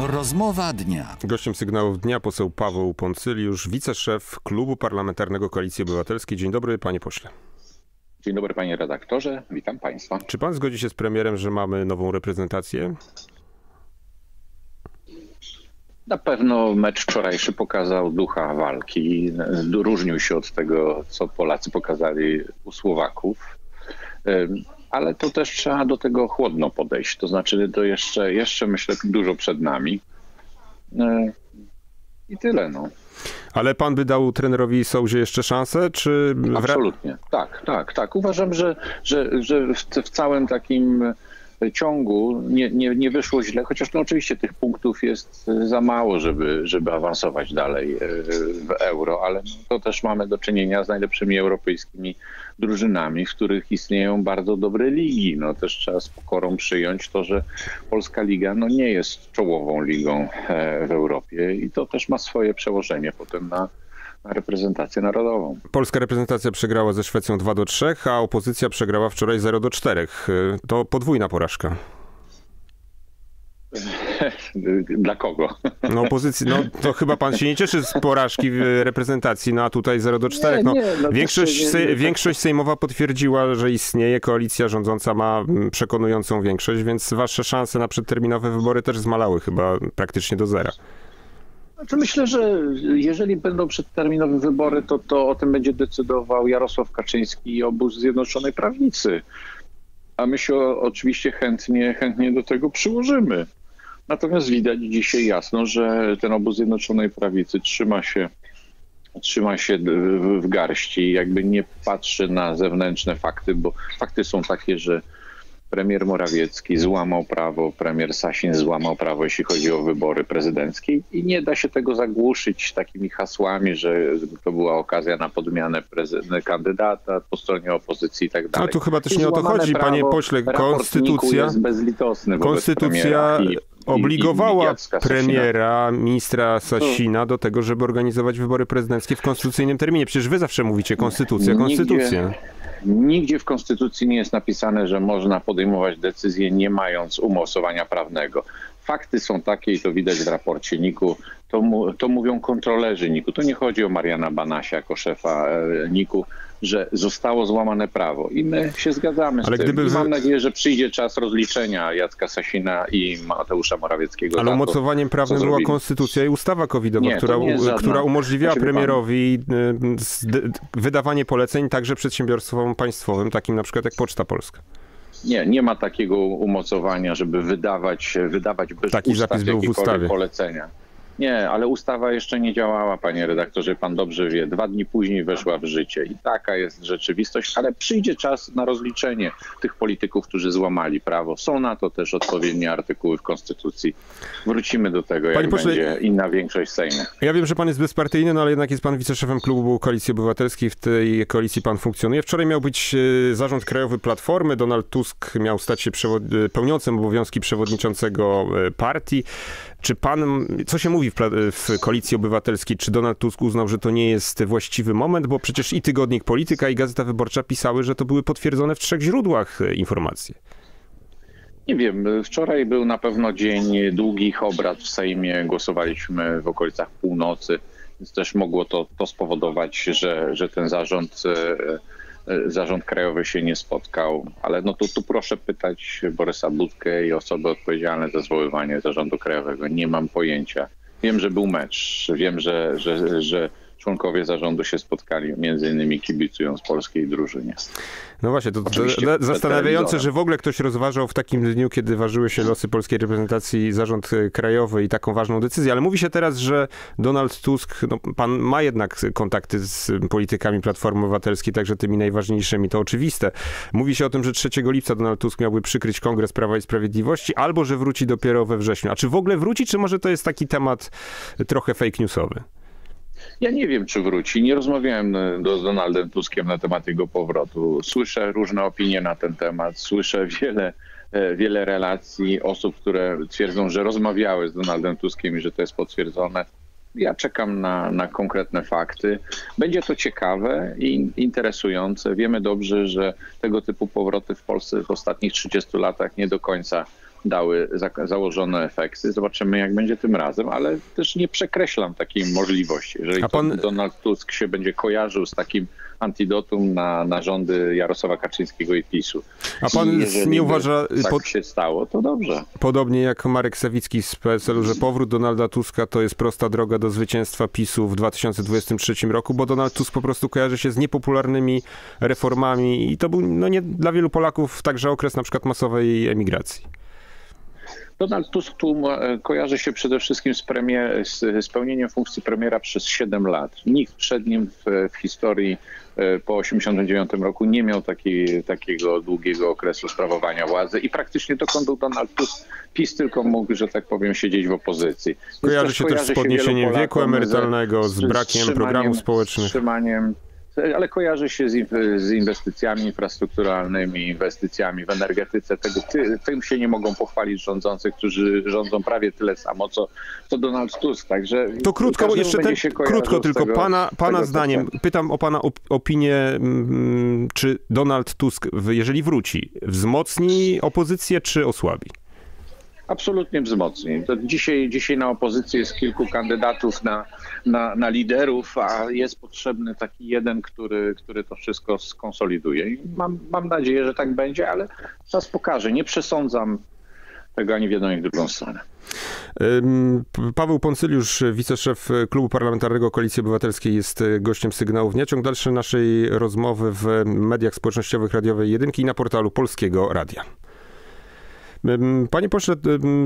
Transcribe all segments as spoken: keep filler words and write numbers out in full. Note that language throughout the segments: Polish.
Rozmowa dnia. Gościem Sygnałów Dnia poseł Paweł Poncyljusz, wiceszef Klubu Parlamentarnego Koalicji Obywatelskiej. Dzień dobry, panie pośle. Dzień dobry, panie redaktorze. Witam państwa. Czy pan zgodzi się z premierem, że mamy nową reprezentację? Na pewno mecz wczorajszy pokazał ducha walki. Różnił się od tego, co Polacy pokazali u Słowaków. Ale to też trzeba do tego chłodno podejść. To znaczy, to jeszcze, jeszcze myślę, dużo przed nami. I tyle, no. Ale pan by dał trenerowi Souzie jeszcze szansę, czy... Absolutnie. Tak, tak, tak. Uważam, że, że, że w, w całym takim ciągu nie, nie, nie wyszło źle, chociaż no oczywiście tych punktów jest za mało, żeby, żeby awansować dalej w euro, ale to też mamy do czynienia z najlepszymi europejskimi drużynami, w których istnieją bardzo dobre ligi. No też trzeba z pokorą przyjąć to, że polska liga no nie jest czołową ligą w Europie i to też ma swoje przełożenie potem na na reprezentację narodową. Polska reprezentacja przegrała ze Szwecją dwa do trzech, a opozycja przegrała wczoraj zero do czterech. To podwójna porażka. Dla kogo? No opozycji, no to chyba pan się nie cieszy z porażki w reprezentacji, no a tutaj zero do czterech. No, nie, nie, no większość, nie, nie, nie, większość sejmowa potwierdziła, że istnieje, koalicja rządząca ma przekonującą większość, więc wasze szanse na przedterminowe wybory też zmalały chyba praktycznie do zera. Znaczy myślę, że jeżeli będą przedterminowe wybory, to, to o tym będzie decydował Jarosław Kaczyński i obóz Zjednoczonej Prawicy. A my się oczywiście chętnie, chętnie do tego przyłożymy. Natomiast widać dzisiaj jasno, że ten obóz Zjednoczonej Prawicy trzyma się, trzyma się w, w garści, jakby nie patrzy na zewnętrzne fakty, bo fakty są takie, że premier Morawiecki złamał prawo, premier Sasin złamał prawo, jeśli chodzi o wybory prezydenckie i nie da się tego zagłuszyć takimi hasłami, że to była okazja na podmianę kandydata po stronie opozycji i tak dalej. Ale tu chyba też nie o to chodzi, panie pośle. Konstytucja, jest bezlitosny konstytucja i, obligowała i, i premiera, ministra Sasina do tego, żeby organizować wybory prezydenckie w konstytucyjnym terminie. Przecież wy zawsze mówicie konstytucja, konstytucja. Nigdzie, nigdzie w konstytucji nie jest napisane, że można podejmować decyzje nie mając umocowania prawnego. Fakty są takie i to widać w raporcie N I K-u. To, mu, to mówią kontrolerzy N I K-u. To nie chodzi o Mariana Banasia jako szefa N I K-u, że zostało złamane prawo. I my się zgadzamy z Ale tym. gdyby... I mam nadzieję, że przyjdzie czas rozliczenia Jacka Sasina i Mateusza Morawieckiego. Ale umocowaniem prawnym była konstytucja i ustawa covidowa, nie, która, żadna... która umożliwiała znaczy, premierowi pan... wydawanie poleceń także przedsiębiorstwom państwowym, takim na przykład jak Poczta Polska. Nie, nie ma takiego umocowania, żeby wydawać, wydawać bez Taki ustaw zapis był w ustawie. Polecenia. Nie, ale ustawa jeszcze nie działała, panie redaktorze, pan dobrze wie. Dwa dni później weszła w życie i taka jest rzeczywistość, ale przyjdzie czas na rozliczenie tych polityków, którzy złamali prawo. Są na to też odpowiednie artykuły w Konstytucji. Wrócimy do tego, jak pośle... będzie inna większość Sejmu. Ja wiem, że pan jest bezpartyjny, no ale jednak jest pan wiceszefem Klubu Koalicji Obywatelskiej. W tej koalicji pan funkcjonuje. Wczoraj miał być zarząd krajowy Platformy. Donald Tusk miał stać się przewod... pełniącym obowiązki przewodniczącego partii. Czy pan, co się mówi w, w Koalicji Obywatelskiej, czy Donald Tusk uznał, że to nie jest właściwy moment, bo przecież i Tygodnik Polityka, i Gazeta Wyborcza pisały, że to były potwierdzone w trzech źródłach informacje. Nie wiem, wczoraj był na pewno dzień długich obrad w Sejmie, głosowaliśmy w okolicach północy, więc też mogło to, to spowodować, że, że ten zarząd... Zarząd Krajowy się nie spotkał, ale no tu, tu proszę pytać Borysa Budkę i osoby odpowiedzialne za zwoływanie Zarządu Krajowego. Nie mam pojęcia. Wiem, że był mecz. Wiem, że, że, że członkowie zarządu się spotkali, między innymi kibicując polskiej drużynie. No właśnie, to, to zastanawiające, że w ogóle ktoś rozważał w takim dniu, kiedy ważyły się losy polskiej reprezentacji zarząd krajowy i taką ważną decyzję, ale mówi się teraz, że Donald Tusk, no, pan ma jednak kontakty z politykami Platformy Obywatelskiej, także tymi najważniejszymi, to oczywiste. Mówi się o tym, że trzeciego lipca Donald Tusk miałby przykryć Kongres Prawa i Sprawiedliwości, albo że wróci dopiero we wrześniu. A czy w ogóle wróci, czy może to jest taki temat trochę fake newsowy? Ja nie wiem, czy wróci. Nie rozmawiałem z Donaldem Tuskiem na temat jego powrotu. Słyszę różne opinie na ten temat. Słyszę wiele, wiele relacji osób, które twierdzą, że rozmawiały z Donaldem Tuskiem i że to jest potwierdzone. Ja czekam na, na konkretne fakty. Będzie to ciekawe i interesujące. Wiemy dobrze, że tego typu powroty w Polsce w ostatnich trzydziestu latach nie do końca dały za, założone efekty. Zobaczymy, jak będzie tym razem, ale też nie przekreślam takiej możliwości. Jeżeli A pan... Donald Tusk się będzie kojarzył z takim antidotum na, na rządy Jarosława Kaczyńskiego i PiSu. A pan nie uważa... tak po... się stało, to dobrze. Podobnie jak Marek Sawicki z P S L-u, że powrót Donalda Tuska to jest prosta droga do zwycięstwa PiSu w dwa tysiące dwudziestym trzecim roku, bo Donald Tusk po prostu kojarzy się z niepopularnymi reformami i to był no nie dla wielu Polaków także okres na przykład masowej emigracji. Donald Tusk tu kojarzy się przede wszystkim z, premier, z spełnieniem funkcji premiera przez siedem lat. Nikt przed nim w, w historii po osiemdziesiątym dziewiątym roku nie miał taki, takiego długiego okresu sprawowania władzy i praktycznie dokąd był Donald Tusk, PiS tylko mógł, że tak powiem, siedzieć w opozycji. Kojarzy się też z podniesieniem wieku emerytalnego, z, z brakiem programów społecznych. Ale kojarzy się z, z inwestycjami infrastrukturalnymi, inwestycjami w energetyce. Tego, ty, tym się nie mogą pochwalić rządzący, którzy rządzą prawie tyle samo, co, co Donald Tusk. Także to krótko, jeszcze ten, krótko tylko, tego, pana, pana zdaniem, tego. pytam o pana op- opinię, czy Donald Tusk, jeżeli wróci, wzmocni opozycję, czy osłabi? Absolutnie wzmocni. To dzisiaj, dzisiaj na opozycji jest kilku kandydatów na, na, na liderów, a jest potrzebny taki jeden, który, który to wszystko skonsoliduje. I mam, mam nadzieję, że tak będzie, ale czas pokaże. Nie przesądzam tego ani w jedną, ani w drugą stronę. Paweł Poncyliusz, wiceszef Klubu Parlamentarnego Koalicji Obywatelskiej, jest gościem Sygnałów Dnia. Ciąg dalszy naszej rozmowy w mediach społecznościowych Radiowej Jedynki i na portalu Polskiego Radia. Panie pośle,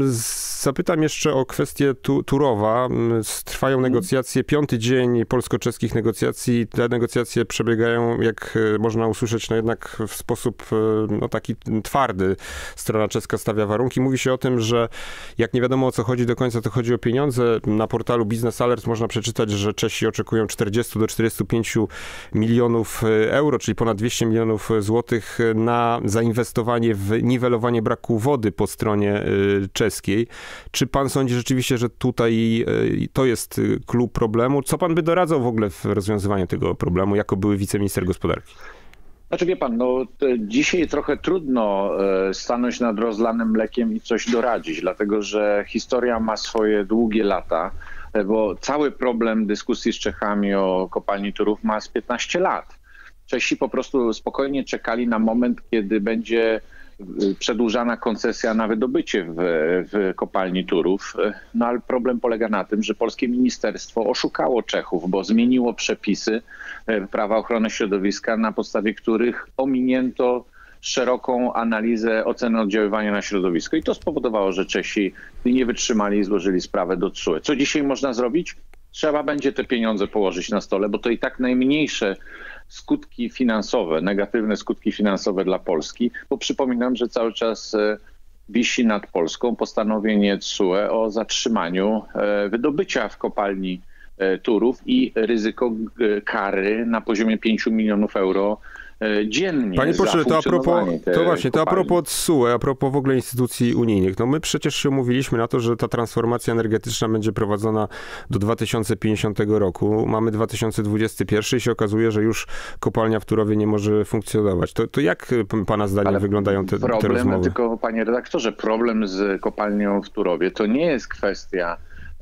zapytam jeszcze o kwestię tu, Turowa. Trwają negocjacje, piąty dzień polsko-czeskich negocjacji. Te negocjacje przebiegają, jak można usłyszeć, no jednak w sposób no, taki twardy. Strona czeska stawia warunki. Mówi się o tym, że jak nie wiadomo o co chodzi do końca, to chodzi o pieniądze. Na portalu Business Alert można przeczytać, że Czesi oczekują czterdzieści do czterdziestu pięciu milionów euro, czyli ponad dwieście milionów złotych na zainwestowanie w niwelowanie braku wody po stronie czeskiej. Czy pan sądzi rzeczywiście, że tutaj to jest clou problemu? Co pan by doradzał w ogóle w rozwiązywaniu tego problemu, jako były wiceminister gospodarki? Znaczy wie pan, no dzisiaj trochę trudno stanąć nad rozlanym mlekiem i coś doradzić, dlatego że historia ma swoje długie lata, bo cały problem dyskusji z Czechami o kopalni Turów ma z piętnaście lat. Czesi po prostu spokojnie czekali na moment, kiedy będzie przedłużana koncesja na wydobycie w, w kopalni Turów. No ale problem polega na tym, że polskie ministerstwo oszukało Czechów, bo zmieniło przepisy prawa ochrony środowiska, na podstawie których ominięto szeroką analizę oceny oddziaływania na środowisko. I to spowodowało, że Czesi nie wytrzymali i złożyli sprawę do T S U E. Co dzisiaj można zrobić? Trzeba będzie te pieniądze położyć na stole, bo to i tak najmniejsze skutki finansowe, negatywne skutki finansowe dla Polski, bo przypominam, że cały czas wisi nad Polską postanowienie T S U E o zatrzymaniu wydobycia w kopalni Turów i ryzyko kary na poziomie pięciu milionów euro dziennie. Panie pośle, to a propos, to właśnie, to a propos T S U E, a propos w ogóle instytucji unijnych. No my przecież się umówiliśmy na to, że ta transformacja energetyczna będzie prowadzona do dwa tysiące pięćdziesiątego roku. Mamy dwa tysiące dwudziesty pierwszy i się okazuje, że już kopalnia w Turowie nie może funkcjonować. To, to jak pana zdaniem Ale wyglądają te, problem, te rozmowy? Tylko panie redaktorze, problem z kopalnią w Turowie to nie jest kwestia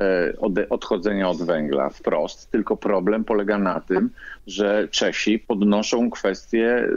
odchodzenia od węgla wprost, tylko problem polega na tym, że Czesi podnoszą kwestię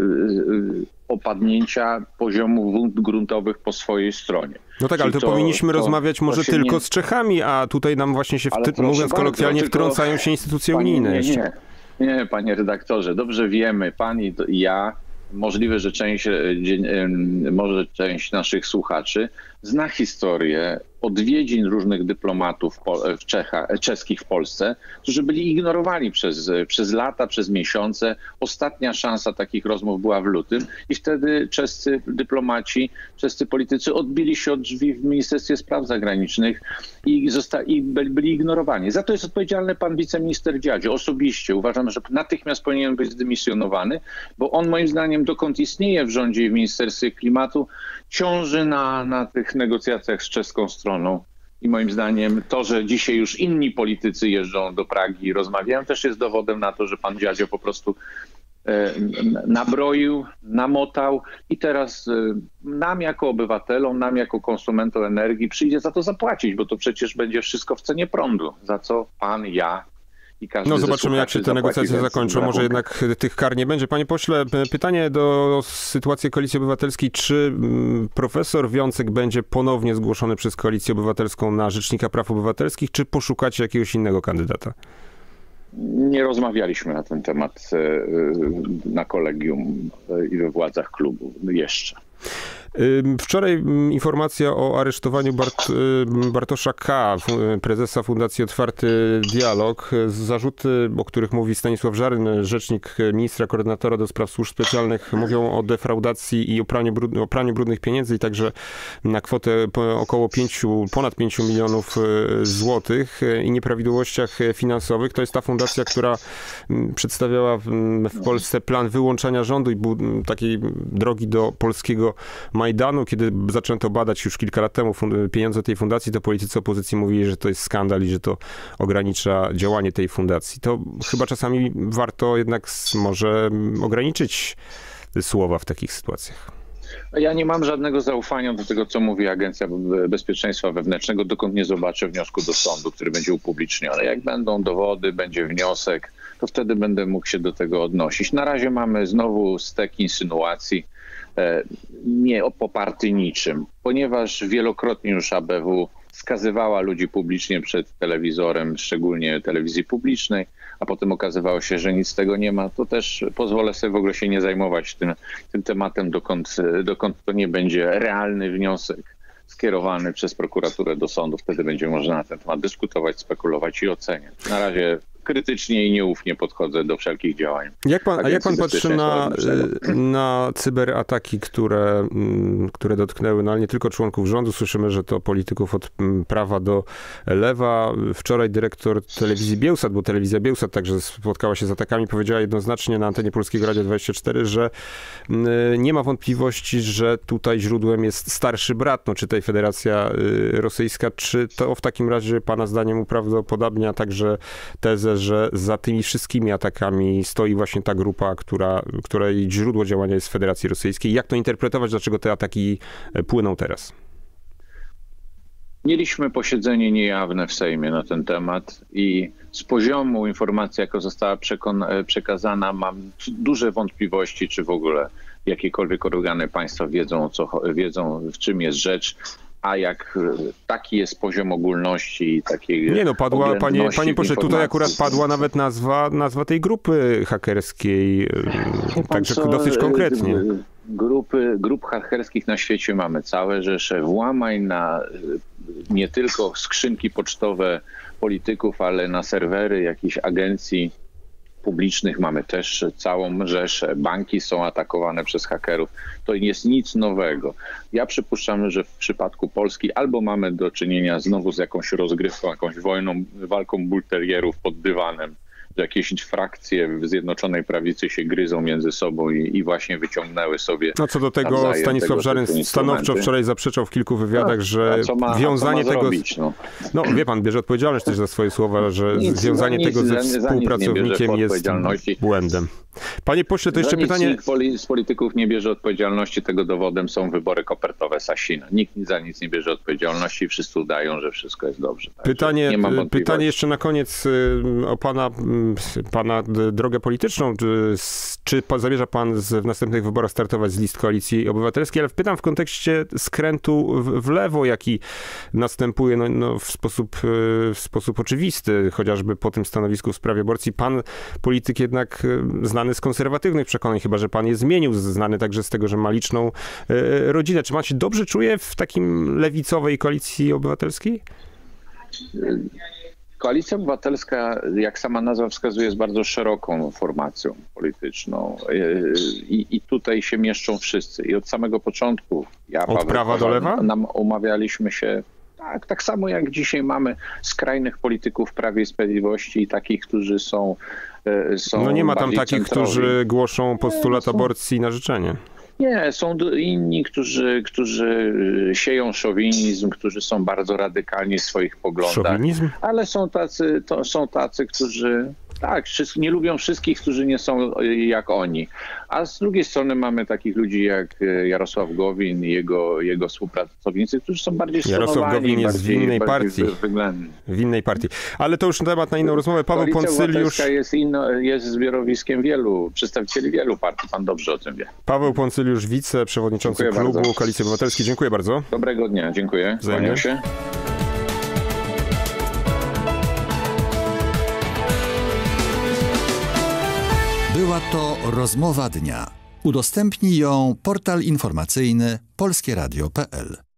opadnięcia poziomu wód gruntowych po swojej stronie. No tak, ale to, to powinniśmy to, rozmawiać to może tylko nie... z Czechami, a tutaj nam właśnie się, w, mówiąc kolokwialnie, bardzo, wtrącają się instytucje panie, unijne. Nie, nie, nie, panie redaktorze, dobrze wiemy, pan i ja, możliwe, że część, może część naszych słuchaczy zna historię odwiedzin różnych dyplomatów w Czechach, czeskich w Polsce, którzy byli ignorowani przez, przez lata, przez miesiące. Ostatnia szansa takich rozmów była w lutym i wtedy czescy dyplomaci, czescy politycy odbili się od drzwi w Ministerstwie Spraw Zagranicznych i, zosta- i byli ignorowani. Za to jest odpowiedzialny pan wiceminister Dziadzio. Osobiście uważam, że natychmiast powinien być zdymisjonowany, bo on moim zdaniem, dokąd istnieje w rządzie i w Ministerstwie Klimatu, ciąży na, na tych negocjacjach z czeską stroną. I moim zdaniem to, że dzisiaj już inni politycy jeżdżą do Pragi i rozmawiają, też jest dowodem na to, że pan Dziadzio po prostu nabroił, namotał i teraz nam jako obywatelom, nam jako konsumentom energii przyjdzie za to zapłacić, bo to przecież będzie wszystko w cenie prądu, za co pan, ja i każdy. No zobaczymy, jak się te negocjacje zakończą. Może jednak tych kar nie będzie. Panie pośle, pytanie do sytuacji Koalicji Obywatelskiej. Czy profesor Wiącek będzie ponownie zgłoszony przez Koalicję Obywatelską na Rzecznika Praw Obywatelskich, czy poszukacie jakiegoś innego kandydata? Nie rozmawialiśmy na ten temat na kolegium i we władzach klubu jeszcze. Wczoraj informacja o aresztowaniu Bart, Bartosza K., prezesa Fundacji Otwarty Dialog. Zarzuty, o których mówi Stanisław Żaryn, rzecznik ministra koordynatora do spraw służb specjalnych, mówią o defraudacji i o praniu, brud, o praniu brudnych pieniędzy i także na kwotę około pięciu, ponad pięciu milionów złotych i nieprawidłowościach finansowych. To jest ta fundacja, która przedstawiała w Polsce plan wyłączania rządu i takiej drogi do polskiego Majdanu. Kiedy zaczęto badać już kilka lat temu pieniądze tej fundacji, to politycy opozycji mówili, że to jest skandal i że to ogranicza działanie tej fundacji. To chyba czasami warto jednak może ograniczyć słowa w takich sytuacjach. Ja nie mam żadnego zaufania do tego, co mówi Agencja Bezpieczeństwa Wewnętrznego, dokąd nie zobaczę wniosku do sądu, który będzie upubliczniony. Jak będą dowody, będzie wniosek, to wtedy będę mógł się do tego odnosić. Na razie mamy znowu stek insynuacji, nie poparty niczym, ponieważ wielokrotnie już A B W skazywała ludzi publicznie przed telewizorem, szczególnie telewizji publicznej, a potem okazywało się, że nic z tego nie ma, to też pozwolę sobie w ogóle się nie zajmować tym, tym tematem, dokąd, dokąd to nie będzie realny wniosek skierowany przez prokuraturę do sądu. Wtedy będzie można na ten temat dyskutować, spekulować i oceniać. Na razie krytycznie i nieufnie podchodzę do wszelkich działań. Jak pan, a jak pan patrzy na, na cyberataki, które, które dotknęły no, ale nie tylko członków rządu? Słyszymy, że to polityków od prawa do lewa. Wczoraj dyrektor telewizji Biełsat, bo telewizja Biełsat także spotkała się z atakami, powiedziała jednoznacznie na antenie Polskiego Radia dwadzieścia cztery, że nie ma wątpliwości, że tutaj źródłem jest starszy brat, no, czy tej Federacja Rosyjska. Czy to w takim razie pana zdaniem uprawdopodobnia także tezę, że za tymi wszystkimi atakami stoi właśnie ta grupa, która, której źródło działania jest w Federacji Rosyjskiej? Jak to interpretować? Dlaczego te ataki płyną teraz? Mieliśmy posiedzenie niejawne w Sejmie na ten temat i z poziomu informacji, jaka została przekazana, mam duże wątpliwości, czy w ogóle jakiekolwiek organy państwa wiedzą, co, wiedzą w czym jest rzecz. A jak taki jest poziom ogólności i takiej Nie no, padła, panie, panie pośle, tutaj akurat padła nawet nazwa, nazwa tej grupy hakerskiej, także co, dosyć konkretnie. Grupy, grup hakerskich na świecie mamy całe rzesze, włamań na nie tylko skrzynki pocztowe polityków, ale na serwery jakichś agencji publicznych mamy też całą rzeszę. Banki są atakowane przez hakerów. To nie jest nic nowego. Ja przypuszczam, że w przypadku Polski albo mamy do czynienia znowu z jakąś rozgrywką, jakąś wojną, walką bulterierów pod dywanem, że jakieś frakcje w Zjednoczonej Prawicy się gryzą między sobą i, i właśnie wyciągnęły sobie. No co do tego Stanisław Żaryn stanowczo wczoraj zaprzeczał w kilku wywiadach, no, że ma, wiązanie tego... Zrobić, no. no wie pan, bierze odpowiedzialność też za swoje słowa, że nic, związanie nic, tego ze współpracownikiem jest błędem. Panie pośle, to jeszcze no pytanie... Nikt z polityków nie bierze odpowiedzialności, tego dowodem są wybory kopertowe Sasina. Nikt za nic nie bierze odpowiedzialności, wszyscy udają, że wszystko jest dobrze. Pytanie, pytanie jeszcze na koniec o pana, pana drogę polityczną. Czy zamierza pan w następnych wyborach startować z list Koalicji Obywatelskiej? Ale pytam w kontekście skrętu w lewo, jaki następuje no, no, w, sposób, w sposób oczywisty, chociażby po tym stanowisku w sprawie aborcji. Pan polityk jednak znany z konserwatywnych przekonań, chyba że pan je zmienił, znany także z tego, że ma liczną e, rodzinę. Czy pan się dobrze czuje w takim lewicowej Koalicji Obywatelskiej? Koalicja Obywatelska, jak sama nazwa wskazuje, jest bardzo szeroką formacją polityczną i, i tutaj się mieszczą wszyscy. I od samego początku, ja, od Paweł, prawa do lewa? Nam umawialiśmy się tak, tak samo jak dzisiaj mamy skrajnych polityków w Prawie i Sprawiedliwości i takich, którzy są Są no nie ma tam takich, centrowi. którzy głoszą postulat nie, aborcji na życzenie. Nie, są inni, którzy, którzy sieją szowinizm, którzy są bardzo radykalni w swoich poglądach. Szowinizm? Ale są tacy, to są tacy, którzy... Tak, nie lubią wszystkich, którzy nie są jak oni. A z drugiej strony mamy takich ludzi jak Jarosław Gowin i jego, jego współpracownicy, którzy są bardziej stonowani. Jarosław Gowin jest bardziej, w innej partii. W innej partii. Ale to już temat na inną rozmowę. Paweł Koalicja Poncyliusz... jest, inno, jest zbiorowiskiem wielu, przedstawicieli wielu partii. Pan dobrze o tym wie. Paweł Poncyliusz, wiceprzewodniczący Dziękuję klubu bardzo. Koalicji Obywatelskiej. Dziękuję bardzo. Dobrego dnia. Dziękuję. Wzajemnie. Kłaniam się. Była to rozmowa dnia. Udostępnij ją portal informacyjny polskieradio kropka p l.